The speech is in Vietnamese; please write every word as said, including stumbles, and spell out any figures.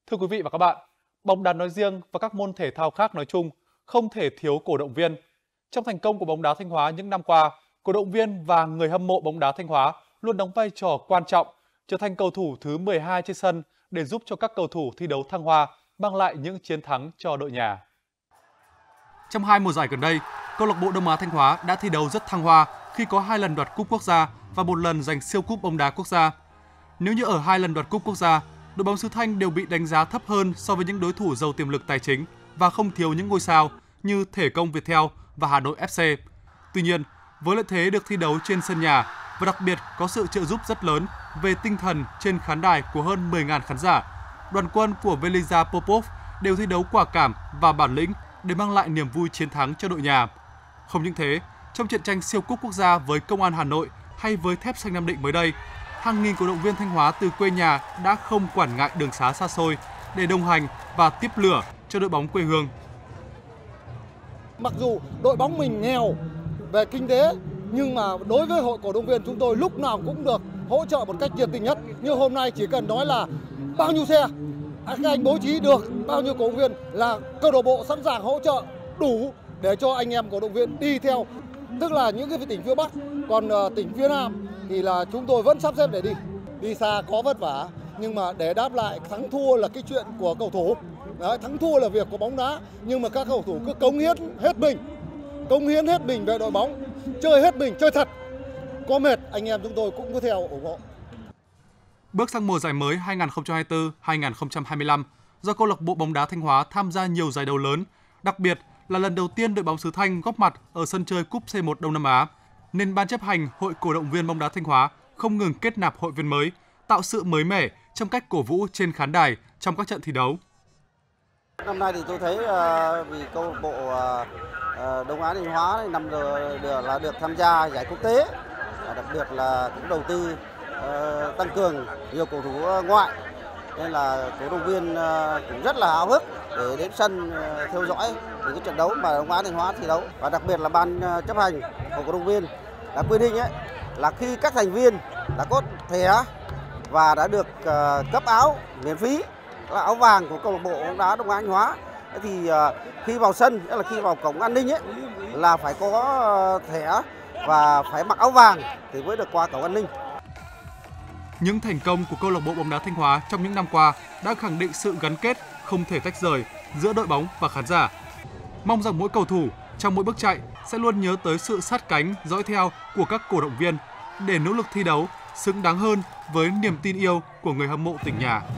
Thưa quý vị và các bạn, bóng đá nói riêng và các môn thể thao khác nói chung không thể thiếu cổ động viên. Trong thành công của bóng đá Thanh Hóa những năm qua, cổ động viên và người hâm mộ bóng đá Thanh Hóa luôn đóng vai trò quan trọng, trở thành cầu thủ thứ mười hai trên sân để giúp cho các cầu thủ thi đấu thăng hoa, mang lại những chiến thắng cho đội nhà. Trong hai mùa giải gần đây, câu lạc bộ Đông Á Thanh Hóa đã thi đấu rất thăng hoa khi có hai lần đoạt cúp quốc gia và một lần giành siêu cúp bóng đá quốc gia. Nếu như ở hai lần đoạt cúp quốc gia, đội bóng xứ Thanh đều bị đánh giá thấp hơn so với những đối thủ giàu tiềm lực tài chính và không thiếu những ngôi sao như Thể Công Viettel và Hà Nội ép xê. Tuy nhiên, với lợi thế được thi đấu trên sân nhà và đặc biệt có sự trợ giúp rất lớn về tinh thần trên khán đài của hơn mười nghìn khán giả, đoàn quân của Velisa Popov đều thi đấu quả cảm và bản lĩnh để mang lại niềm vui chiến thắng cho đội nhà. Không những thế, trong trận tranh siêu cúp quốc gia với Công an Hà Nội hay với Thép Xanh Nam Định mới đây, hàng nghìn cổ động viên Thanh Hóa từ quê nhà đã không quản ngại đường xá xa xôi để đồng hành và tiếp lửa cho đội bóng quê hương. Mặc dù đội bóng mình nghèo về kinh tế, nhưng mà đối với hội cổ động viên chúng tôi lúc nào cũng được hỗ trợ một cách nhiệt tình nhất. Như hôm nay chỉ cần nói là bao nhiêu xe, các anh bố trí được bao nhiêu cổ động viên là câu lạc bộ sẵn sàng hỗ trợ đủ để cho anh em cổ động viên đi theo. Tức là những cái tỉnh phía Bắc, còn tỉnh phía Nam thì là chúng tôi vẫn sắp xếp để đi. Đi xa có vất vả, nhưng mà để đáp lại thắng thua là cái chuyện của cầu thủ. Đấy, thắng thua là việc của bóng đá, nhưng mà các cầu thủ cứ cống hiến hết mình, cống hiến hết mình về đội bóng, chơi hết mình, chơi thật. Có mệt, anh em chúng tôi cũng cứ theo ủng hộ. Bước sang mùa giải mới hai nghìn không trăm hai mươi tư hai nghìn không trăm hai mươi lăm, do câu lạc bộ bóng đá Thanh Hóa tham gia nhiều giải đấu lớn, đặc biệt là lần đầu tiên đội bóng xứ Thanh góp mặt ở sân chơi cúp xê một Đông Nam Á, nên ban chấp hành Hội cổ động viên bóng đá Thanh Hóa không ngừng kết nạp hội viên mới, tạo sự mới mẻ trong cách cổ vũ trên khán đài trong các trận thi đấu. Năm nay thì tôi thấy uh, vì câu lạc bộ uh, Đông Á Thanh Hóa này năm rồi được là được tham gia giải quốc tế, đặc biệt là cũng đầu tư uh, tăng cường nhiều cầu thủ ngoại, nên là cổ động viên uh, cũng rất là háo hức để đến sân uh, theo dõi những cái trận đấu mà Đông Á Thanh Hóa thi đấu. Và đặc biệt là ban uh, chấp hành của cổ động viên đã quy định ấy là khi các thành viên đã có thẻ và đã được uh, cấp áo miễn phí, là áo vàng của câu lạc bộ bóng đá Đông Á Thanh Hóa, thì uh, khi vào sân, tức là khi vào cổng an ninh ấy, là phải có uh, thẻ và phải mặc áo vàng thì mới được qua cổng an ninh. Những thành công của câu lạc bộ bóng đá Thanh Hóa trong những năm qua đã khẳng định sự gắn kết không thể tách rời giữa đội bóng và khán giả. Mong rằng mỗi cầu thủ trong mỗi bước chạy sẽ luôn nhớ tới sự sát cánh, dõi theo của các cổ động viên để nỗ lực thi đấu xứng đáng hơn với niềm tin yêu của người hâm mộ tỉnh nhà.